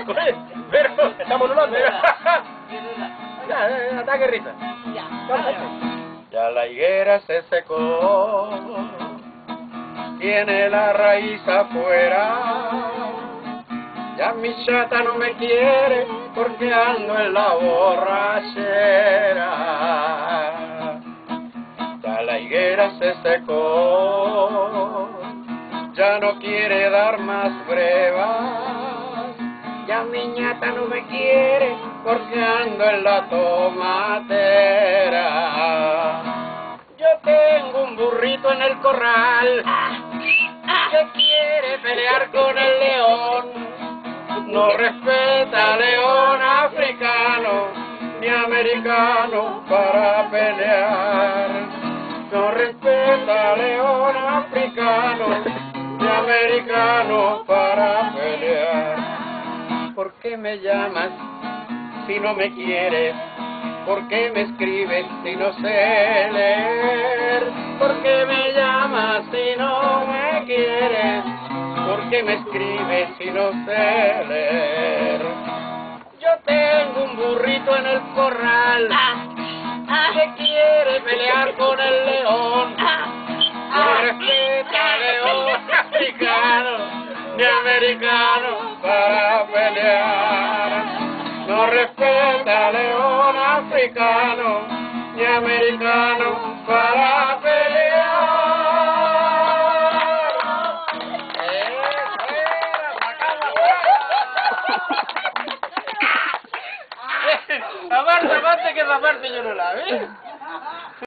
Oye, pero estamos en Holanda. Ya, ataque risa. Ya. Ya la higuera se secó, tiene la raíz afuera. Ya mi chata no me quiere porque ando en la borrachera. Ya la higuera se secó, ya no quiere dar más brevas. Ya mi ñata no me quiere porque ando en la tomatera. Yo tengo un burrito en el corral que quiere pelear con el león. No respeta león africano ni americano para pelear. No respeta león africano ni americano para pelear. ¿Por qué me llamas si no me quieres? ¿Por qué me escribes si no sé leer? ¿Por qué me llamas si no me quieres? ¿Por qué me escribes si no sé leer? Yo tengo un burrito en el corral que quiere pelear con el león. No respeta león africano ni americano para pelear. No respeta león africano ni americano para pelear. Aparte que esa parte yo no la vi.